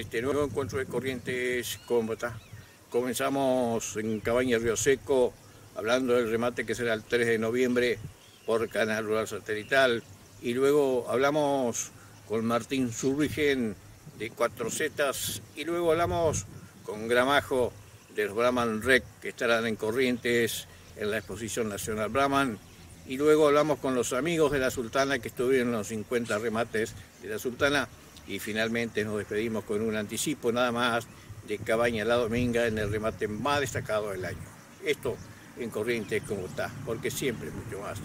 este nuevo encuentro de Corrientes Cómota. Comenzamos en Cabaña Río Seco, hablando del remate que será el 3 de noviembre por Canal Rural Satelital. Y luego hablamos con Martín Zurrigen de Cuatro Zetas. Y luego hablamos con Gramajo de los Brahman Rec, que estarán en Corrientes en la Exposición Nacional Brahman. Y luego hablamos con los amigos de la Sultana que estuvieron en los 50 remates de la Sultana. Y finalmente nos despedimos con un anticipo nada más de Cabaña La Dominga en el remate más destacado del año. Esto en Corrientes como está, porque siempre es mucho más.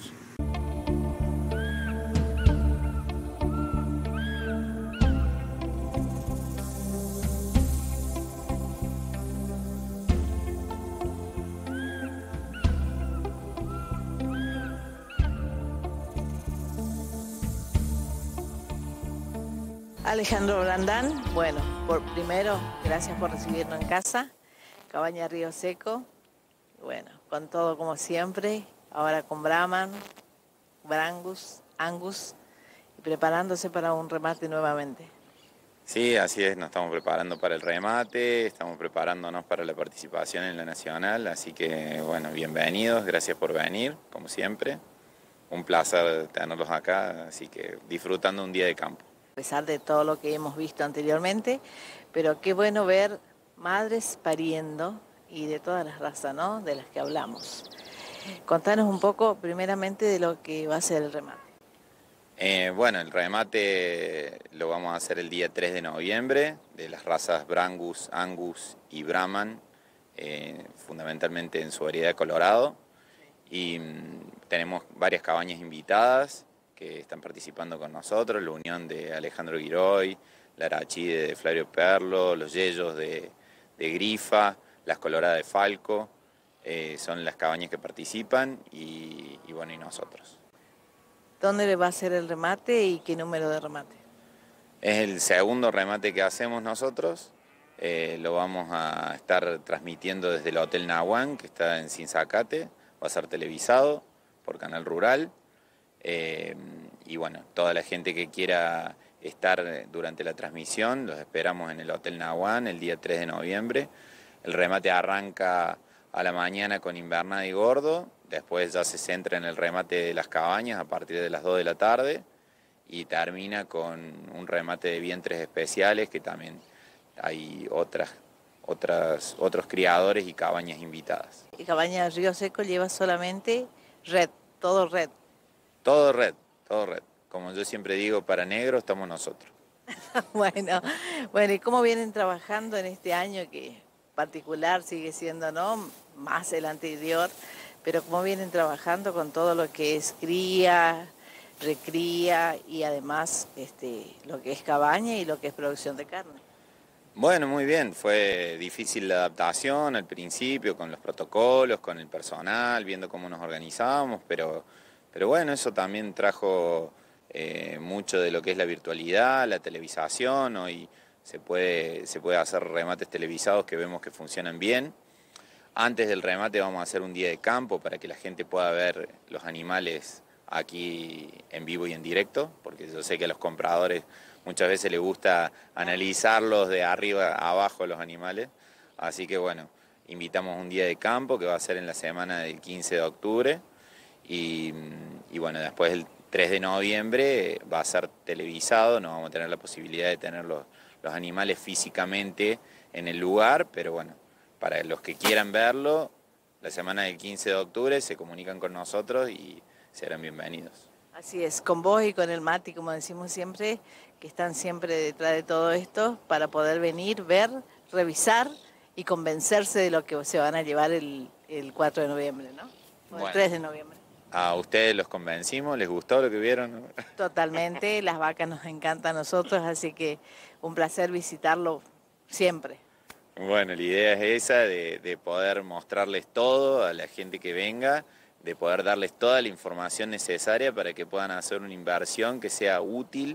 Alejandro Blandán, bueno, primero, gracias por recibirnos en casa, Cabaña Río Seco, bueno, con todo como siempre, ahora con Brahman, Brangus, Angus, y preparándose para un remate nuevamente. Sí, así es, nos estamos preparando para el remate, estamos preparándonos para la participación en la Nacional, así que bueno, bienvenidos, gracias por venir, como siempre, un placer tenerlos acá, así que disfrutando un día de campo. A pesar de todo lo que hemos visto anteriormente, pero qué bueno ver madres pariendo y de todas las razas, ¿no?, de las que hablamos. Contanos un poco primeramente de lo que va a ser el remate. Bueno, el remate lo vamos a hacer el día 3 de noviembre, de las razas Brangus, Angus y Brahman, fundamentalmente en su variedad Colorado, y tenemos varias cabañas invitadas que están participando con nosotros, la unión de Alejandro Giroy, la Arachide de Flavio Perlo, los Yeyos de Grifa, las Coloradas de Falco, son las cabañas que participan y bueno, y nosotros. ¿Dónde le va a hacer el remate y qué número de remate? Es el segundo remate que hacemos nosotros, lo vamos a estar transmitiendo desde el Hotel Nahuán, que está en Sinzacate, va a ser televisado por Canal Rural. Y bueno, toda la gente que quiera estar durante la transmisión, los esperamos en el Hotel Nahuán el día 3 de noviembre. El remate arranca a la mañana con Invernada y Gordo, después ya se centra en el remate de las cabañas a partir de las 2 de la tarde y termina con un remate de vientres especiales, que también hay otros criadores y cabañas invitadas. Y Cabaña Río Seco lleva solamente red, todo red. Todo red, todo red. Como yo siempre digo, para negro estamos nosotros. Bueno, ¿y cómo vienen trabajando en este año que particular sigue siendo, ¿no?, más el anterior, pero cómo vienen trabajando con todo lo que es cría, recría y además lo que es cabaña y lo que es producción de carne? Bueno, muy bien, fue difícil la adaptación al principio con los protocolos, con el personal, viendo cómo nos organizábamos, pero bueno, eso también trajo mucho de lo que es la virtualidad, la televisación. Hoy se puede hacer remates televisados que vemos que funcionan bien. Antes del remate vamos a hacer un día de campo para que la gente pueda ver los animales aquí en vivo y en directo, porque yo sé que a los compradores muchas veces les gusta analizarlos de arriba a abajo los animales. Así que bueno, invitamos un día de campo que va a ser en la semana del 15 de octubre. Y bueno, después el 3 de noviembre va a ser televisado, no vamos a tener la posibilidad de tener los animales físicamente en el lugar, pero bueno, para los que quieran verlo, la semana del 15 de octubre se comunican con nosotros y serán bienvenidos. Así es, con vos y con el Mati, como decimos siempre, que están siempre detrás de todo esto para poder venir, ver, revisar y convencerse de lo que se van a llevar el 4 de noviembre, ¿no? O el 3 de noviembre. ¿A ustedes los convencimos? ¿Les gustó lo que vieron? Totalmente, las vacas nos encantan a nosotros, así que un placer visitarlo siempre. Bueno, la idea es esa, de poder mostrarles todo a la gente que venga, de poder darles toda la información necesaria para que puedan hacer una inversión que sea útil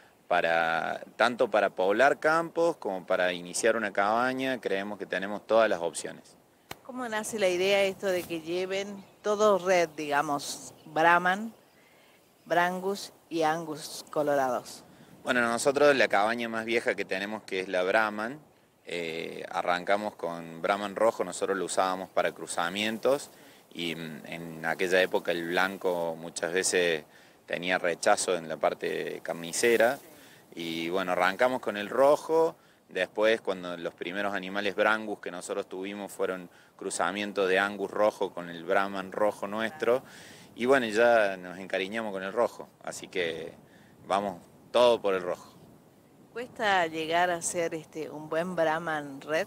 tanto para poblar campos como para iniciar una cabaña. Creemos que tenemos todas las opciones. ¿Cómo nace la idea esto de que lleven todo red, digamos, Brahman, Brangus y Angus colorados? Bueno, nosotros la cabaña más vieja que tenemos, que es la Brahman, arrancamos con Brahman rojo, nosotros lo usábamos para cruzamientos y en aquella época el blanco muchas veces tenía rechazo en la parte carnicera y bueno, arrancamos con el rojo. Después, cuando los primeros animales Brangus que nosotros tuvimos fueron cruzamientos de Angus rojo con el Brahman rojo nuestro, y bueno, ya nos encariñamos con el rojo, así que vamos todo por el rojo. ¿Cuesta llegar a ser un buen Brahman Red?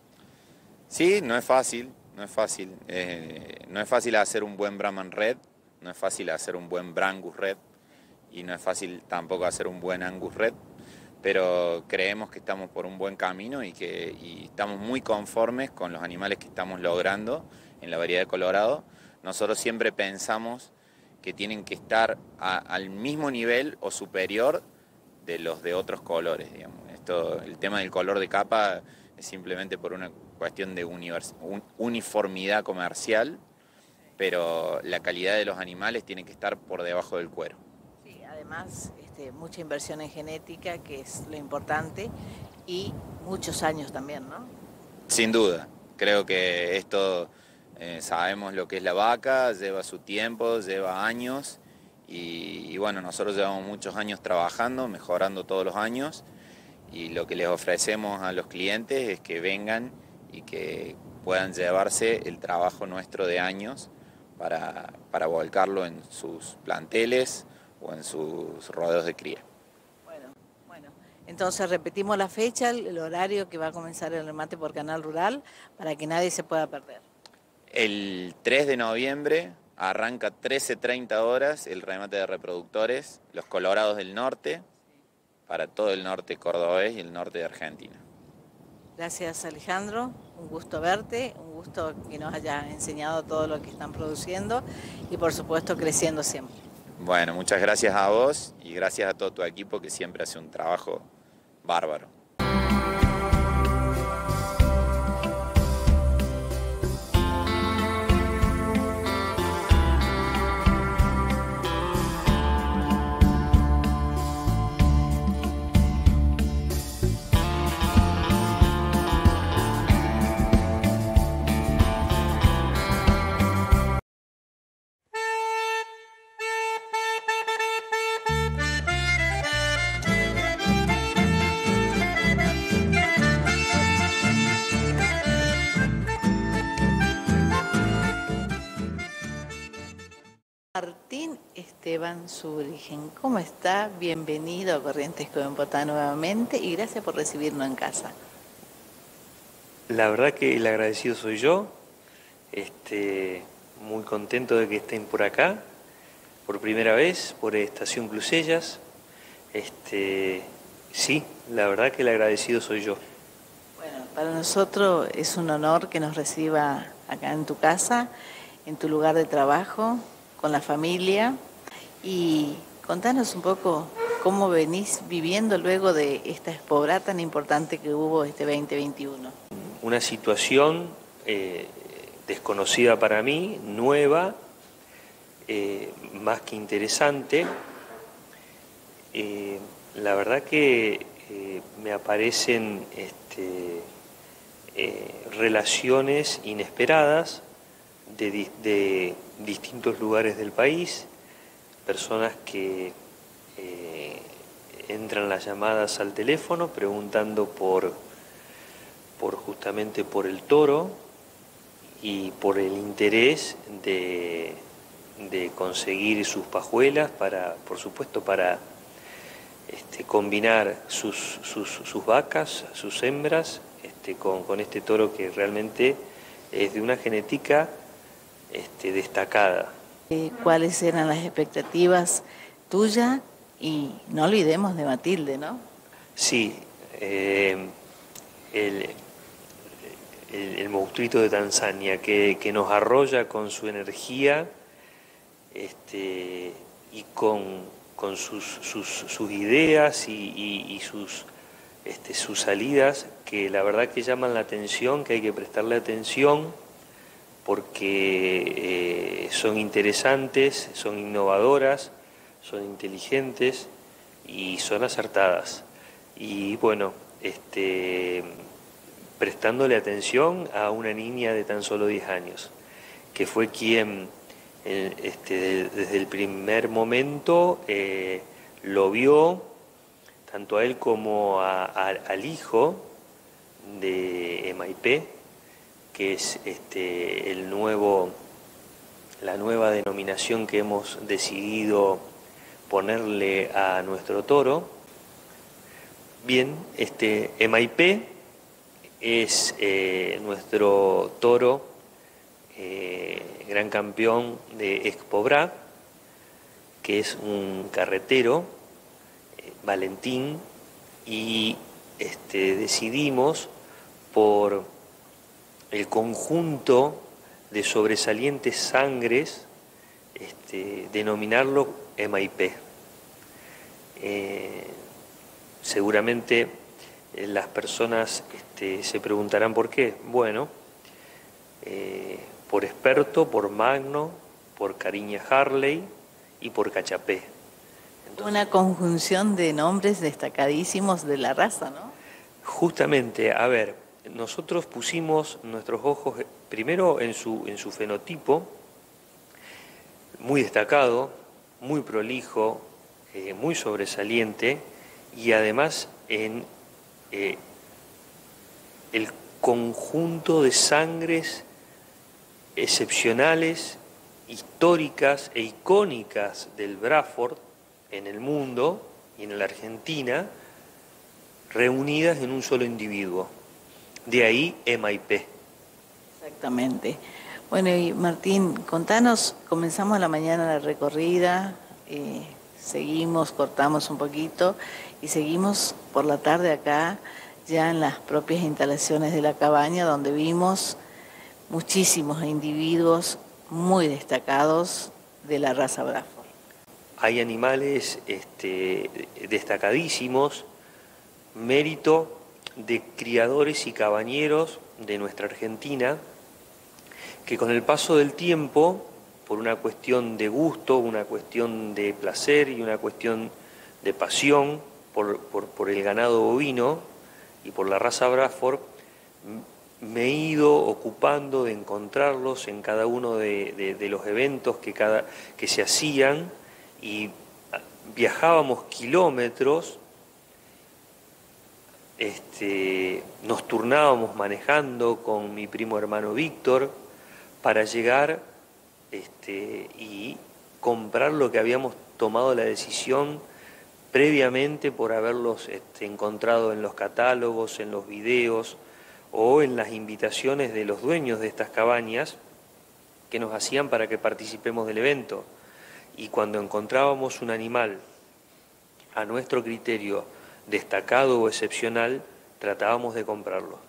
Sí, no es fácil, no es fácil. No es fácil hacer un buen Brahman Red, no es fácil hacer un buen Brangus Red, y no es fácil tampoco hacer un buen Angus Red. Pero creemos que estamos por un buen camino y estamos muy conformes con los animales que estamos logrando en la variedad de Colorado. Nosotros siempre pensamos que tienen que estar al mismo nivel o superior de los de otros colores, digamos. El tema del color de capa es simplemente por una cuestión de uniformidad comercial, pero la calidad de los animales tiene que estar por debajo del cuero. Sí, además mucha inversión en genética, que es lo importante, y muchos años también, ¿no? Sin duda, creo que esto, sabemos lo que es la vaca, lleva su tiempo, lleva años, y bueno, nosotros llevamos muchos años trabajando, mejorando todos los años, y lo que les ofrecemos a los clientes es que vengan y que puedan llevarse el trabajo nuestro de años para volcarlo en sus planteles o en sus rodeos de cría. Bueno, entonces repetimos la fecha, el horario que va a comenzar el remate por Canal Rural, para que nadie se pueda perder. El 3 de noviembre arranca 13:30 horas el remate de reproductores, los Colorados del Norte, para todo el norte cordobés y el norte de Argentina. Gracias, Alejandro, un gusto verte, un gusto que nos haya enseñado todo lo que están produciendo y por supuesto creciendo siempre. Bueno, muchas gracias a vos y gracias a todo tu equipo que siempre hace un trabajo bárbaro. Martín Esteban Zurigen, ¿cómo está? Bienvenido a Corrientes Covenpotá nuevamente y gracias por recibirnos en casa. La verdad que el agradecido soy yo, muy contento de que estén por acá, por primera vez, por Estación Clusellas. Sí, la verdad que el agradecido soy yo. Bueno, para nosotros es un honor que nos reciba acá en tu casa, en tu lugar de trabajo, con la familia, y contanos un poco cómo venís viviendo luego de esta expobrá tan importante que hubo este 2021. Una situación desconocida para mí, nueva, más que interesante. La verdad que me aparecen relaciones inesperadas de distintos lugares del país, personas que entran las llamadas al teléfono preguntando justamente por el toro y por el interés de conseguir sus pajuelas por supuesto, para combinar sus vacas, sus hembras, con este toro que realmente es de una genética destacada. ¿Cuáles eran las expectativas tuyas? Y no olvidemos de Matilde, ¿no? Sí, el monstruito de Tanzania que nos arrolla con su energía y con sus ideas y sus salidas, que la verdad que llaman la atención, que hay que prestarle atención porque son interesantes, son innovadoras, son inteligentes y son acertadas. Y bueno, prestándole atención a una niña de tan solo 10 años, que fue quien desde el primer momento lo vio, tanto a él como al hijo de MIP, que es la nueva denominación que hemos decidido ponerle a nuestro toro. Bien, MIP es nuestro toro gran campeón de Expobra, que es un carretero, Valentín, y decidimos por el conjunto de sobresalientes sangres denominarlo MIP. Seguramente las personas se preguntarán por qué. Bueno, por experto, por magno, por Cariña Harley y por Cachapé. Entonces, una conjunción de nombres destacadísimos de la raza, ¿no? Justamente, a ver, nosotros pusimos nuestros ojos primero en su fenotipo, muy destacado, muy prolijo, muy sobresaliente, y además en el conjunto de sangres excepcionales, históricas e icónicas del Braford en el mundo y en la Argentina, reunidas en un solo individuo. De ahí MIP. Exactamente. Bueno, y Martín, contanos, comenzamos la mañana la recorrida, seguimos, cortamos un poquito y seguimos por la tarde acá, ya en las propias instalaciones de la cabaña, donde vimos muchísimos individuos muy destacados de la raza Braford. Hay animales destacadísimos, mérito de criadores y cabañeros de nuestra Argentina, que con el paso del tiempo, por una cuestión de gusto, una cuestión de placer y una cuestión de pasión por el ganado bovino y por la raza Braford, me he ido ocupando de encontrarlos en cada uno de los eventos que se hacían, y viajábamos kilómetros, nos turnábamos manejando con mi primo hermano Víctor para llegar y comprar lo que habíamos tomado la decisión previamente por haberlos encontrado en los catálogos, en los videos o en las invitaciones de los dueños de estas cabañas que nos hacían para que participemos del evento. Y cuando encontrábamos un animal a nuestro criterio destacado o excepcional, tratábamos de comprarlo.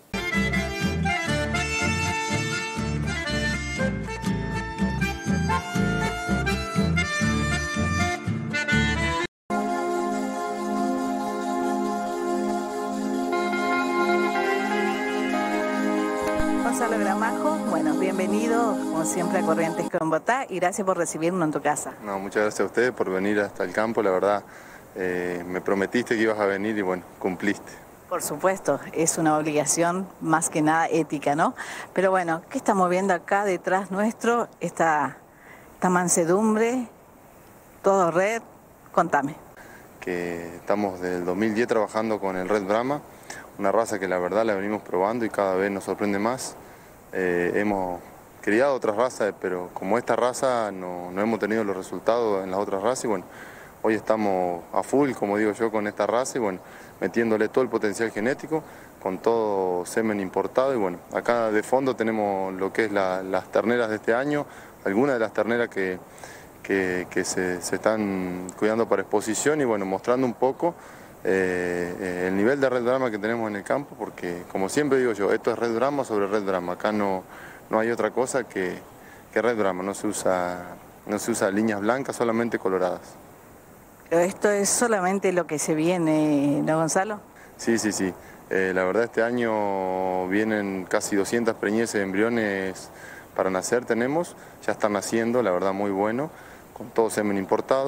Gonzalo Gramajo, bueno, bienvenido como siempre a Corrientes con Bogotá y gracias por recibirnos en tu casa. No, muchas gracias a ustedes por venir hasta el campo, la verdad me prometiste que ibas a venir y bueno, cumpliste. Por supuesto, es una obligación más que nada ética, ¿no? Pero bueno, ¿qué estamos viendo acá detrás nuestro? Esta mansedumbre, todo red, contame. Que estamos desde el 2010 trabajando con el Red Brahma, una raza que la verdad la venimos probando y cada vez nos sorprende más. Hemos criado otras razas, pero como esta raza no hemos tenido los resultados en las otras razas y bueno, hoy estamos a full, como digo yo, con esta raza y bueno, metiéndole todo el potencial genético, con todo semen importado y bueno, acá de fondo tenemos lo que es las terneras de este año, algunas de las terneras que se están cuidando para exposición y bueno, mostrando un poco el nivel de Red Brahma que tenemos en el campo, porque como siempre digo yo, esto es Red Brahma sobre Red Brahma, acá no hay otra cosa que Red Brahma, no se usa líneas blancas, solamente coloradas. Pero esto es solamente lo que se viene, ¿no, Gonzalo? Sí. La verdad este año vienen casi 200 preñeces de embriones para nacer, ya están naciendo, la verdad muy bueno, con todo semen importado.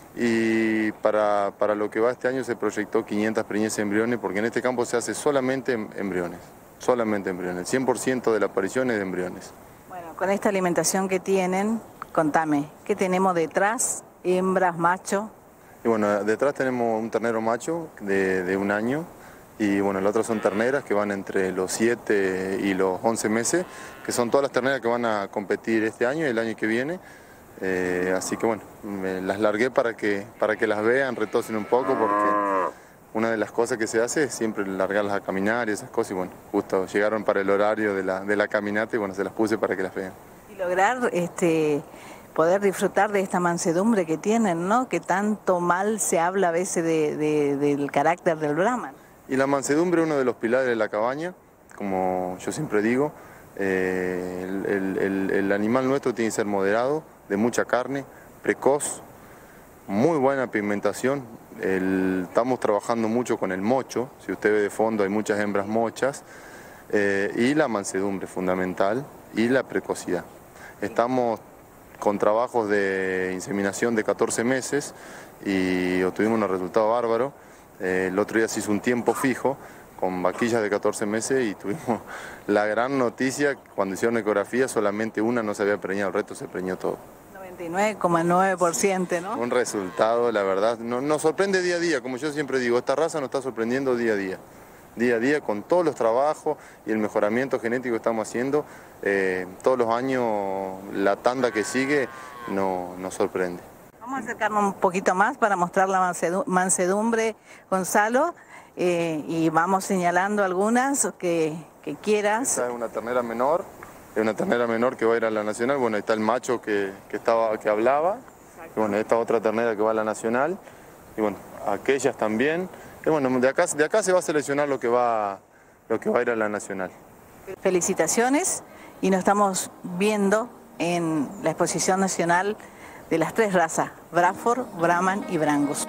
y para lo que va este año se proyectó 500 preñeces de embriones, porque en este campo se hace solamente embriones, el 100% de la aparición es de embriones. Bueno, con esta alimentación que tienen, contame, ¿qué tenemos detrás? ¿Hembras, macho? Y bueno, detrás tenemos un ternero macho de 1 año, y bueno, las otras son terneras que van entre los 7 y los 11 meses, que son todas las terneras que van a competir este año y el año que viene. Así que bueno, me las largué para que las vean, retosen un poco, porque una de las cosas que se hace es siempre largarlas a caminar y esas cosas, y bueno, justo llegaron para el horario de la caminata y bueno, se las puse para que las vean. Y lograr poder disfrutar de esta mansedumbre que tienen, ¿no? Que tanto mal se habla a veces del carácter del Brahman. Y la mansedumbre es uno de los pilares de la cabaña, como yo siempre digo. El animal nuestro tiene que ser moderado, de mucha carne, precoz, muy buena pigmentación. Estamos trabajando mucho con el mocho, si usted ve de fondo hay muchas hembras mochas, y la mansedumbre fundamental y la precocidad. Estamos con trabajos de inseminación de 14 meses y obtuvimos unos resultados bárbaros. El otro día se hizo un tiempo fijo con vaquillas de 14 meses y tuvimos la gran noticia, cuando hicieron ecografía solamente una no se había preñado, el resto se preñó todo. 99,9%, ¿no? Un resultado, la verdad, nos sorprende día a día, como yo siempre digo, esta raza nos está sorprendiendo día a día con todos los trabajos y el mejoramiento genético que estamos haciendo. Todos los años la tanda que sigue nos sorprende. Vamos a acercarnos un poquito más para mostrar la mansedumbre, Gonzalo, y vamos señalando algunas que quieras. Esta es una ternera menor. Es una ternera menor que va a ir a la nacional. Bueno, ahí está el macho que hablaba. Y bueno, esta otra ternera que va a la nacional. Y bueno, aquellas también. Y bueno, de acá se va a seleccionar lo que va a ir a la nacional. Felicitaciones, y nos estamos viendo en la exposición nacional de las 3 razas, Braford, Brahman y Brangus.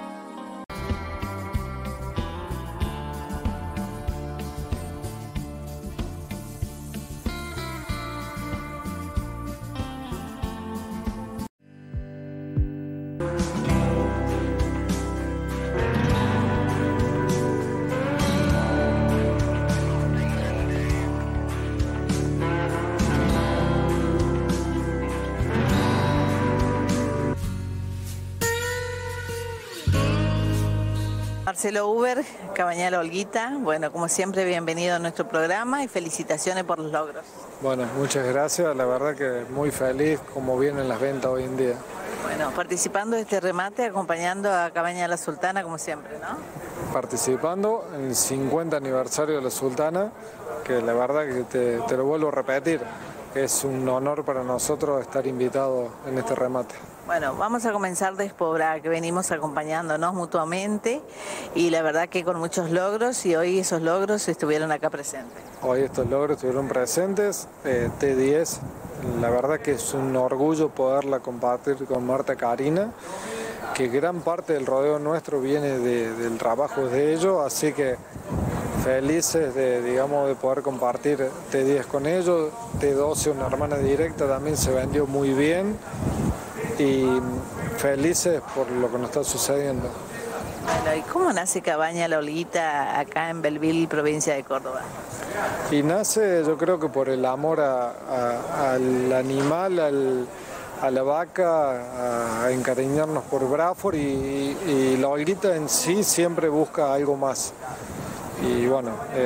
Marcelo Uber, Cabañal Olguita, bueno, como siempre, bienvenido a nuestro programa y felicitaciones por los logros. Bueno, muchas gracias, la verdad que muy feliz como vienen las ventas hoy en día. Bueno, participando de este remate, acompañando a Cabaña La Sultana, como siempre, ¿no? Participando en el 50 aniversario de La Sultana, que la verdad que te lo vuelvo a repetir, es un honor para nosotros estar invitados en este remate. Bueno, vamos a comenzar de Espobra, que venimos acompañándonos mutuamente y la verdad que con muchos logros, y hoy esos logros estuvieron acá presentes. Hoy estos logros estuvieron presentes, T10, la verdad que es un orgullo poderla compartir con Marta Karina, que gran parte del rodeo nuestro viene del trabajo de ellos, así que felices de poder compartir T10 con ellos. T12, una hermana directa, también se vendió muy bien. Y felices por lo que nos está sucediendo. Bueno, ¿y cómo nace Cabaña La Olguita acá en Belville, provincia de Córdoba? Y nace, yo creo que por el amor al animal, a la vaca, a encariñarnos por Braford, y La Olguita en sí siempre busca algo más. Y bueno,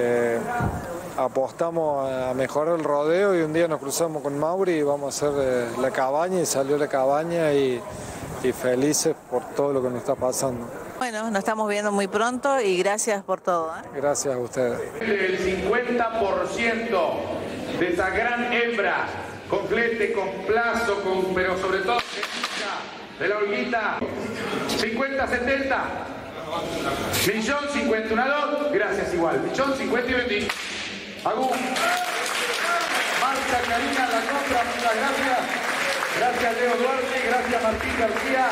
apostamos a mejorar el rodeo y un día nos cruzamos con Mauri y vamos a hacer la cabaña, y salió la cabaña y felices por todo lo que nos está pasando. Bueno, nos estamos viendo muy pronto y gracias por todo. Gracias a ustedes. El 50% de esa gran hembra, con flete, con plazo, pero sobre todo de La Olguita, 50-70. 1.050.000, una, dos, gracias igual. 1.050.000 y 20. Agú. Marta Karina la compra, muchas gracias. Gracias Leo Duarte, gracias Martín García.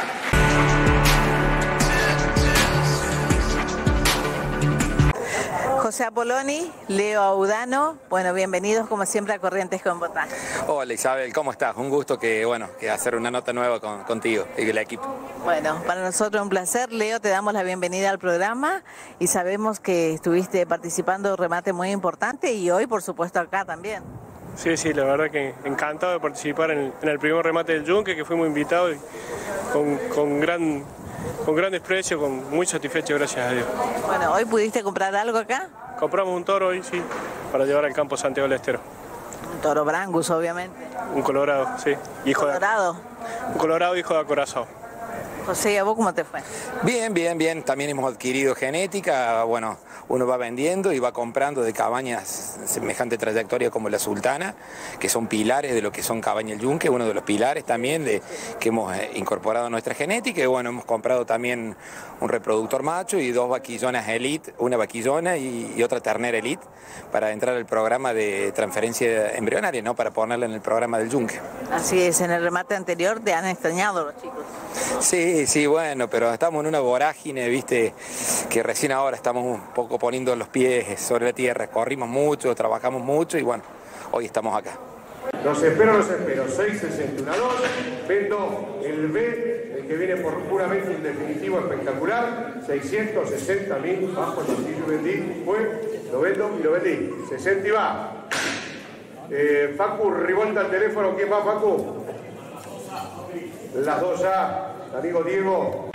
José Apoloni, Leo Audano, bueno, bienvenidos como siempre a Corrientes con Botá. Hola Isabel, ¿cómo estás? Un gusto que hacer una nota nueva contigo y el equipo. Bueno, para nosotros un placer. Leo, te damos la bienvenida al programa y sabemos que estuviste participando de un remate muy importante y hoy, por supuesto, acá también. Sí, la verdad que encantado de participar en el primer remate del Yunque, que fuimos invitados y con gran desprecio, muy satisfecho, gracias a Dios. Bueno, ¿hoy pudiste comprar algo acá? Compramos un toro hoy, sí, para llevar al campo Santiago del Estero. Un toro Brangus, obviamente. Un colorado, sí. Un colorado hijo de acorazado. José, ¿y a vos cómo te fue? Bien. También hemos adquirido genética. Bueno, uno va vendiendo y va comprando de cabañas semejante trayectoria como la Sultana, que son pilares de lo que son Cabaña El Yunque, uno de los pilares también que hemos incorporado a nuestra genética. Y bueno, hemos comprado también un reproductor macho y 2 vaquillonas elite, una vaquillona y otra ternera elite, para entrar al programa de transferencia embrionaria, ¿no? Para ponerla en el programa del Yunque. Así es, en el remate anterior te han extrañado los chicos. Sí, bueno, pero estamos en una vorágine, viste, que recién ahora estamos un poco poniendo los pies sobre la tierra. Corrimos mucho, trabajamos mucho y bueno, hoy estamos acá. Los espero. 6.61.2. Vendo el B, el que viene por puramente un definitivo espectacular. 660.000 bajo el martillo vendí. Lo vendo y lo vendí. 60 y va. Facu, revolta el teléfono. ¿Quién va, Facu? Las 2 ya. Amigo Diego.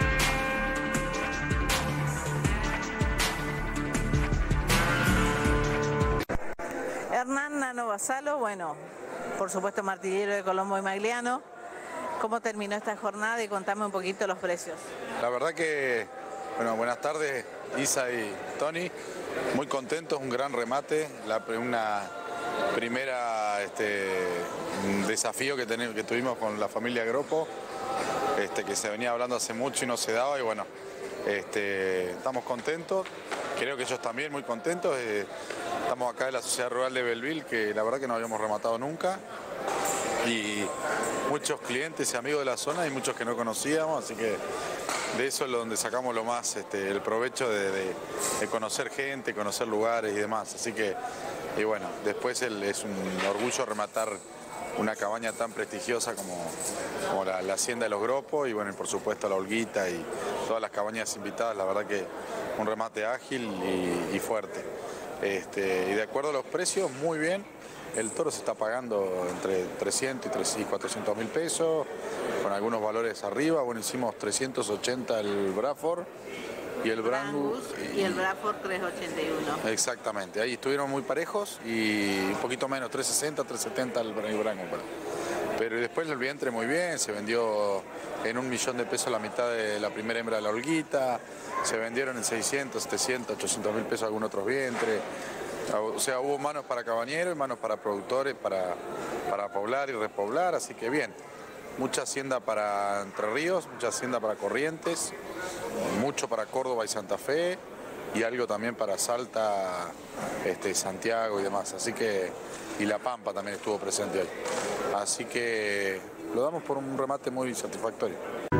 Hernán Nano Basalo, bueno, por supuesto martillero de Colombo y Magliano. ¿Cómo terminó esta jornada y contame un poquito los precios? La verdad que, bueno, buenas tardes Isa y Tony, muy contentos, un gran remate, una primera desafío que tuvimos con la familia Gropo, que se venía hablando hace mucho y no se daba y bueno, estamos contentos, creo que ellos también muy contentos. Estamos acá en la Sociedad Rural de Belleville, que la verdad que no habíamos rematado nunca. Y muchos clientes y amigos de la zona y muchos que no conocíamos, así que de eso es donde sacamos lo más, el provecho de conocer gente, conocer lugares y demás. Así que, y bueno, después es un orgullo rematar una cabaña tan prestigiosa como la Hacienda de los Gropos y bueno, y por supuesto la Olguita y todas las cabañas invitadas. La verdad que un remate ágil y fuerte. Y de acuerdo a los precios, muy bien. El toro se está pagando entre 300 y 400 mil pesos, con algunos valores arriba. Bueno, hicimos 380 el Braford y el Brangus. Y el Braford 381. Exactamente, ahí estuvieron muy parejos y un poquito menos, 360, 370 el Brangus. Pero después el vientre muy bien, se vendió en $1 millón la mitad de la primera hembra de la Olguita, se vendieron en 600, 700, 800 mil pesos algunos otros vientres. O sea, hubo manos para cabañeros, manos para productores, para poblar y repoblar, así que bien. Mucha hacienda para Entre Ríos, mucha hacienda para Corrientes, mucho para Córdoba y Santa Fe y algo también para Salta, Santiago y demás. Así que, y La Pampa también estuvo presente hoy. Así que lo damos por un remate muy satisfactorio.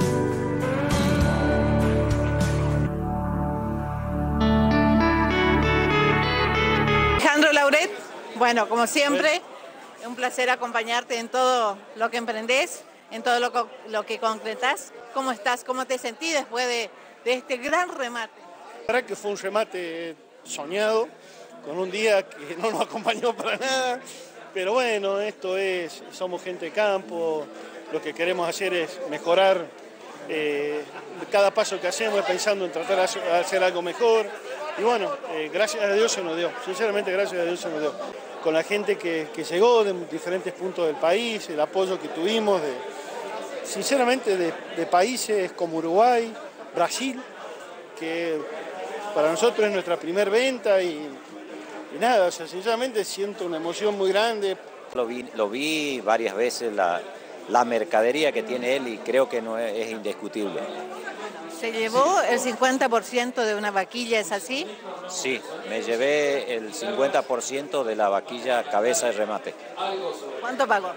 Alejandro Lauret, bueno, como siempre, un placer acompañarte en todo lo que emprendés, en todo lo que concretás. ¿Cómo estás? ¿Cómo te sentís después de este gran remate? La verdad que fue un remate soñado, con un día que no nos acompañó para nada, pero bueno, somos gente de campo, lo que queremos hacer es mejorar cada paso que hacemos, pensando en tratar de hacer algo mejor. Y bueno, gracias a Dios se nos dio, sinceramente gracias a Dios se nos dio. Con la gente que llegó de diferentes puntos del país, el apoyo que tuvimos, sinceramente de países como Uruguay, Brasil, que para nosotros es nuestra primer venta y nada, o sea, sinceramente siento una emoción muy grande. Lo vi varias veces, la mercadería que tiene él y creo que no es indiscutible. ¿Se llevó el 50% de una vaquilla, es así? Sí, me llevé el 50% de la vaquilla cabeza de remate. ¿Cuánto pagó?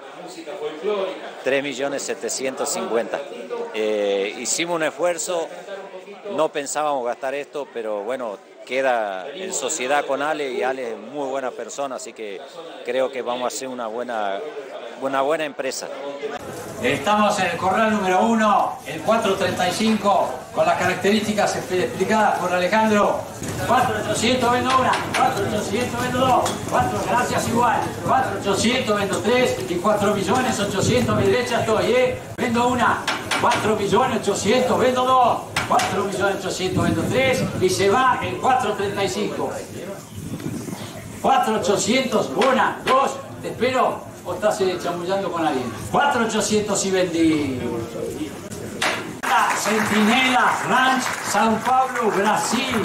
3.750.000. Hicimos un esfuerzo, no pensábamos gastar esto, pero bueno, queda en sociedad con Ale, y Ale es muy buena persona, así que creo que vamos a hacer una buena empresa. Estamos en el corral número 1, el 435, con las características explicadas por Alejandro. 4800 vendo una, 4800 vendo dos, 4 gracias igual, 4800 vendo 3 y 4.800.000 a mi derecha estoy, vendo una, 4.800.000 vendo dos, 4.800.000 vendo 3 y se va el 435. 4.800, una, dos, te espero. ¿O estás chamullando con alguien? 4.800 y vendí. Centinela Ranch, São Paulo, Brasil.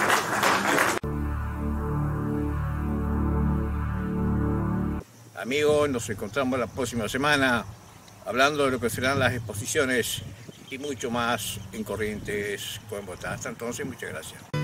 Amigos, nos encontramos la próxima semana hablando de lo que serán las exposiciones y mucho más en Corrientes, Cúcuta. Hasta entonces, muchas gracias.